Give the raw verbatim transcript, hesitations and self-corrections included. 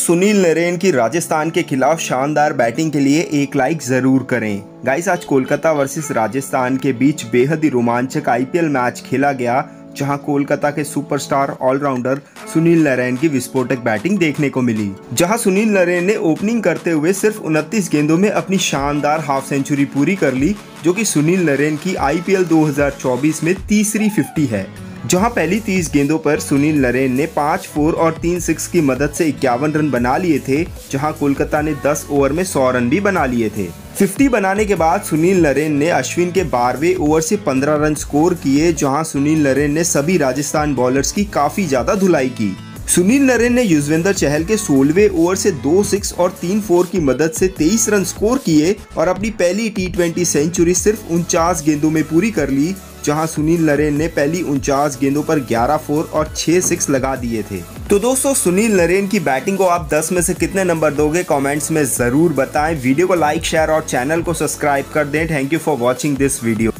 सुनील नरेन की राजस्थान के खिलाफ शानदार बैटिंग के लिए एक लाइक जरूर करें। गाइस, आज कोलकाता वर्सेस राजस्थान के बीच बेहद ही रोमांचक आईपीएल मैच खेला गया, जहां कोलकाता के सुपरस्टार ऑलराउंडर सुनील नरेन की विस्फोटक बैटिंग देखने को मिली। जहां सुनील नरेन ने ओपनिंग करते हुए सिर्फ उनतीस गेंदों में अपनी शानदार हाफ सेंचुरी पूरी कर ली, जो कि सुनील नरेन की आईपीएल दो हज़ार चौबीस में तीसरी फिफ्टी है। जहां पहली तीस गेंदों पर सुनील नरेन ने पाँच फोर और तीन सिक्स की मदद से इक्यावन रन बना लिए थे, जहां कोलकाता ने दस ओवर में सौ रन भी बना लिए थे। पचास बनाने के बाद सुनील नरेन ने अश्विन के बारहवें ओवर से पंद्रह रन स्कोर किए, जहां सुनील नरेन ने सभी राजस्थान बॉलर्स की काफी ज्यादा धुलाई की। सुनील नरेन ने युजवेंद्र चहल के सोलहवें ओवर से दो सिक्स और तीन फोर की मदद से तेईस रन स्कोर किए और अपनी पहली टी ट्वेंटी सेंचुरी सिर्फ उनचास गेंदों में पूरी कर ली, जहां सुनील नरेन ने पहली उनचास गेंदों पर ग्यारह फोर और छह सिक्स लगा दिए थे। तो दोस्तों, सुनील नरेन की बैटिंग को आप दस में से कितने नंबर दोगे, कमेंट्स में जरूर बताएं। वीडियो को लाइक, शेयर और चैनल को सब्सक्राइब कर दें। Thank you for watching this video.